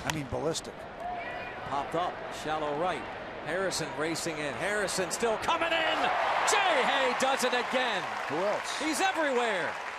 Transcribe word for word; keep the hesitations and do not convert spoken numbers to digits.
I mean, ballistic. Popped up, shallow right. Harrison racing in. Harrison still coming in. J. Hay does it again. Who else? He's everywhere.